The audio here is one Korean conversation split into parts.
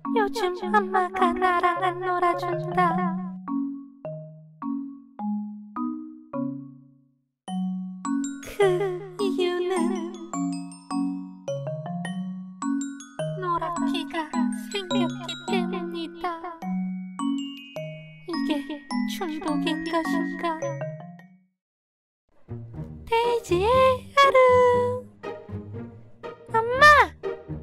요즘 엄마가 나랑 안 놀아준다. 그 이유는 노랗기가 생겼기 때문이다. 이게 중독인 것인가? 데이지의 하루. 엄마!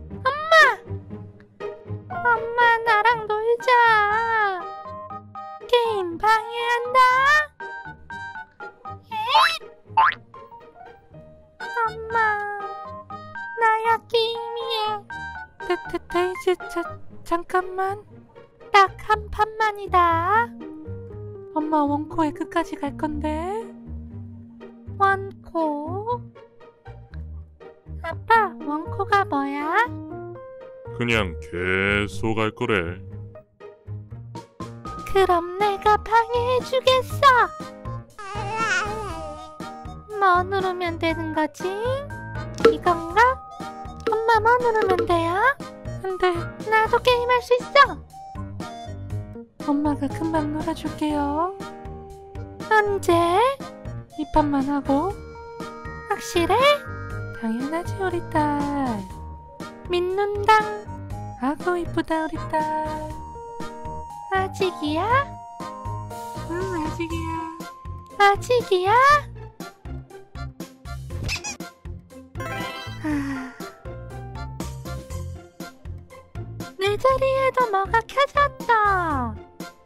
엄마 나랑 놀자. 게임 방해한다. 엄마 나야 게임이야. 데이지 잠깐만. 딱 한 판만이다. 엄마 원코에 끝까지 갈 건데. 원코? 아빠 원코가 뭐야? 그냥 계속 할 거래. 그럼 내가 방해해주겠어. 뭐 누르면 되는 거지? 이건가? 엄마 뭐 누르면 돼요? 안돼, 나도 게임할 수 있어. 엄마가 금방 놀아줄게요. 언제? 이 판만 하고. 확실해? 당연하지 우리 딸. 믿는다. 아고 이쁘다 우리 딸. 아직이야? 응 아직이야. 아직이야? 내 자리에도 뭐가 켜졌다.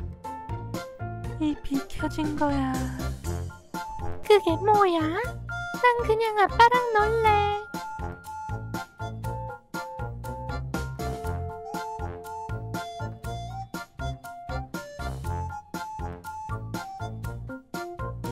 잎이 켜진 거야. 그게 뭐야? 난 그냥 아빠랑 놀래.